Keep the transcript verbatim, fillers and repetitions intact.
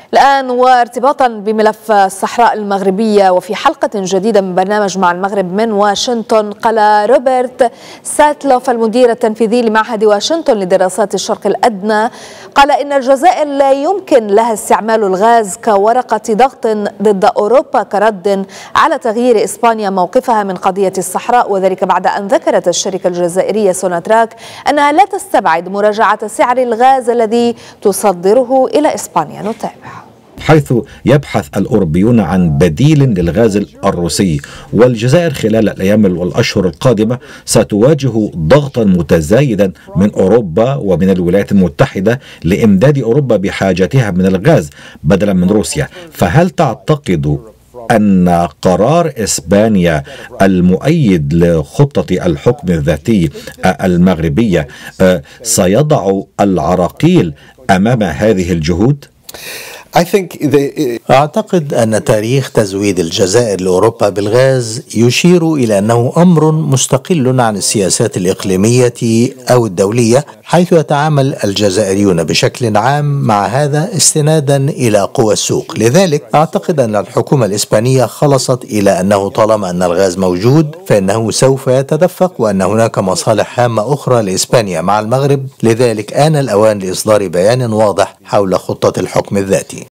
الآن وارتباطا بملف الصحراء المغربية وفي حلقة جديدة من برنامج مع المغرب من واشنطن، قال روبرت ساتلوف المدير التنفيذي لمعهد واشنطن لدراسات الشرق الأدنى، قال إن الجزائر لا يمكن لها استعمال الغاز كورقة ضغط ضد أوروبا كرد على تغيير إسبانيا موقفها من قضية الصحراء، وذلك بعد أن ذكرت الشركة الجزائرية سوناتراك أنها لا تستبعد مراجعة سعر الغاز الذي تصدره إلى إسبانيا. نتابع. حيث يبحث الأوروبيون عن بديل للغاز الروسي، والجزائر خلال الأيام والأشهر القادمة ستواجه ضغطا متزايدا من أوروبا ومن الولايات المتحدة لإمداد أوروبا بحاجتها من الغاز بدلا من روسيا. فهل تعتقد أن قرار إسبانيا المؤيد لخطة الحكم الذاتي المغربية سيضع العراقيل أمام هذه الجهود؟ أعتقد أن تاريخ تزويد الجزائر لأوروبا بالغاز يشير إلى أنه أمر مستقل عن السياسات الإقليمية أو الدولية، حيث يتعامل الجزائريون بشكل عام مع هذا استنادا إلى قوى السوق. لذلك أعتقد أن الحكومة الإسبانية خلصت إلى أنه طالما أن الغاز موجود فإنه سوف يتدفق، وأن هناك مصالح هامة أخرى لإسبانيا مع المغرب. لذلك آن الأوان لإصدار بيان واضح حول خطة الحكم الذاتي.